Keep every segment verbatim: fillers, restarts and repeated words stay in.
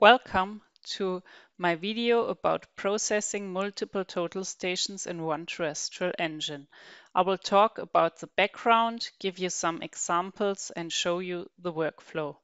Welcome to my video about processing multiple total stations in one terrestrial engine. I will talk about the background, give you some examples, and show you the workflow.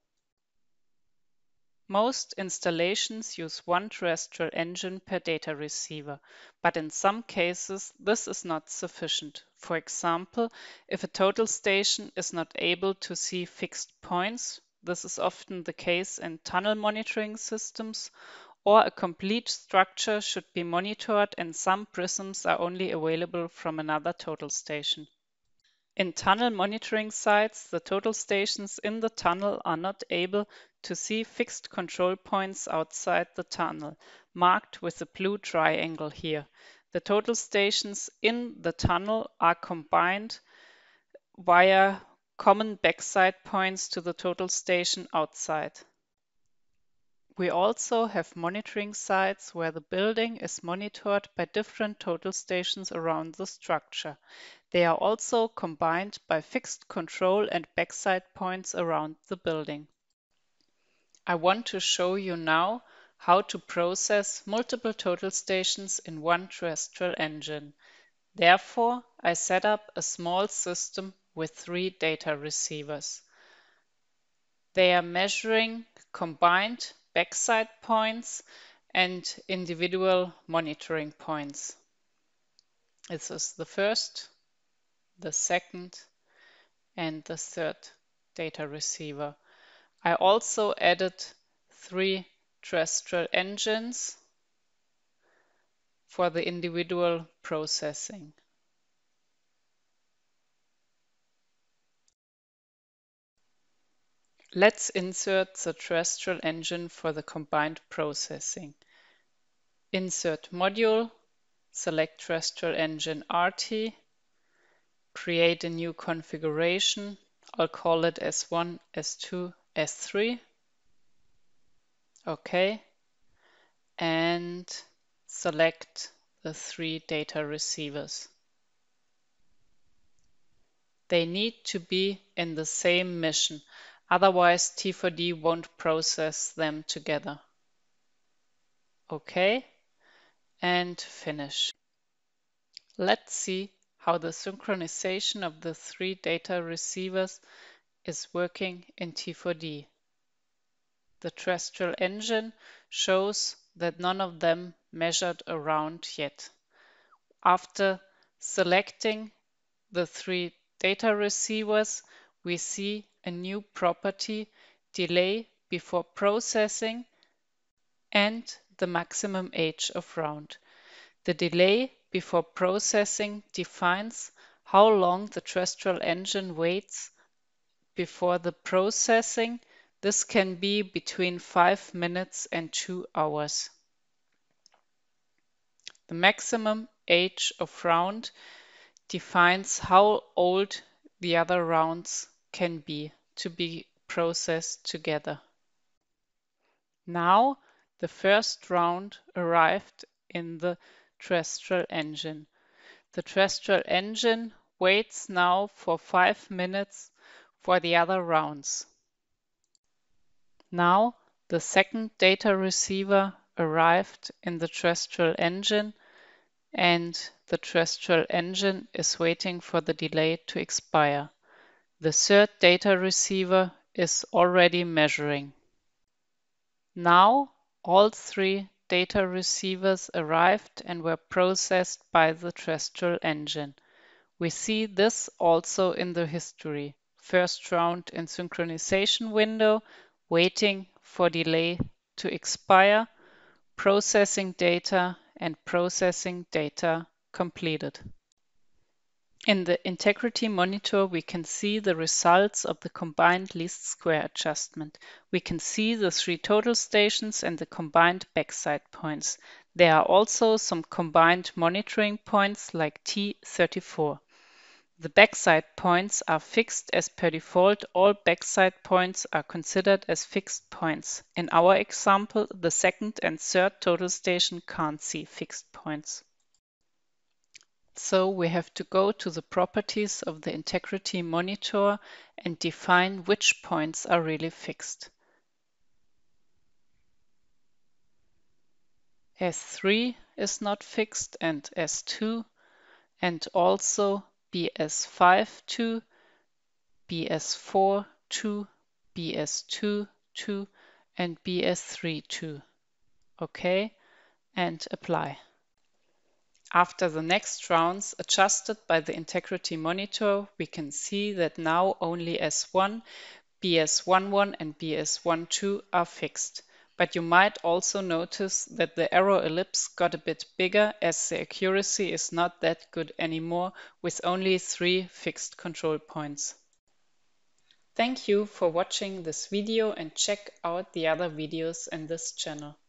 Most installations use one terrestrial engine per data receiver, but in some cases this is not sufficient. For example, if a total station is not able to see fixed points, this is often the case in tunnel monitoring systems, or a complete structure should be monitored and some prisms are only available from another total station. In tunnel monitoring sites, the total stations in the tunnel are not able to see fixed control points outside the tunnel, marked with the blue triangle here. The total stations in the tunnel are combined via common backside points to the total station outside. We also have monitoring sites where the building is monitored by different total stations around the structure. They are also combined by fixed control and backside points around the building. I want to show you now how to process multiple total stations in one terrestrial engine. Therefore, I set up a small system with three data receivers. They are measuring combined backside points and individual monitoring points. This is the first, the second, and the third data receiver. I also added three terrestrial engines for the individual processing. Let's insert the terrestrial engine for the combined processing. Insert module, select terrestrial engine R T, create a new configuration. I'll call it S one, S two, S three. OK. And select the three data receivers. They need to be in the same mission, otherwise T four D won't process them together. OK, and finish. Let's see how the synchronization of the three data receivers is working in T four D. The terrestrial engine shows that none of them measured around yet. After selecting the three data receivers, we see a new property, delay before processing, and the maximum age of round. The delay before processing defines how long the terrestrial engine waits before the processing. This can be between five minutes and two hours. The maximum age of round defines how old the other rounds can be to be processed together. Now the first round arrived in the terrestrial engine. The terrestrial engine waits now for five minutes for the other rounds. Now the second data receiver arrived in the terrestrial engine, and the terrestrial engine is waiting for the delay to expire. The third data receiver is already measuring. Now all three data receivers arrived and were processed by the terrestrial engine. We see this also in the history. First round in synchronization window, waiting for delay to expire, processing data, and processing data completed. In the integrity monitor, we can see the results of the combined least square adjustment. We can see the three total stations and the combined backside points. There are also some combined monitoring points like T thirty-four. The backside points are fixed as per default. All backside points are considered as fixed points. In our example, the second and third total station can't see fixed points. So we have to go to the properties of the integrity monitor and define which points are really fixed. S three is not fixed and S two, and also B S five two, B S four two, B S two two, and B S three two. OK, and apply. After the next rounds adjusted by the integrity monitor, we can see that now only S one, B S eleven and B S twelve are fixed. But you might also notice that the error ellipse got a bit bigger as the accuracy is not that good anymore with only three fixed control points. Thank you for watching this video and check out the other videos in this channel.